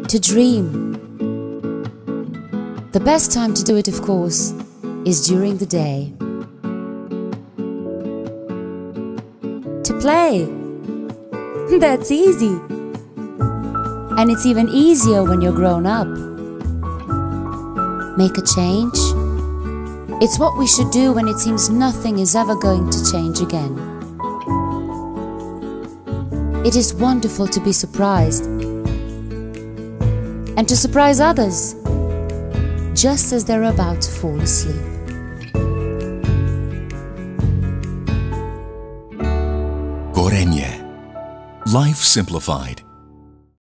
to dream. The best time to do it, of course, is during the day. To play. That's easy. And it's even easier when you're grown up. Make a change. It's what we should do when it seems nothing is ever going to change again. It is wonderful to be surprised and to surprise others just as they're about to fall asleep. Gorenje. Life Simplified.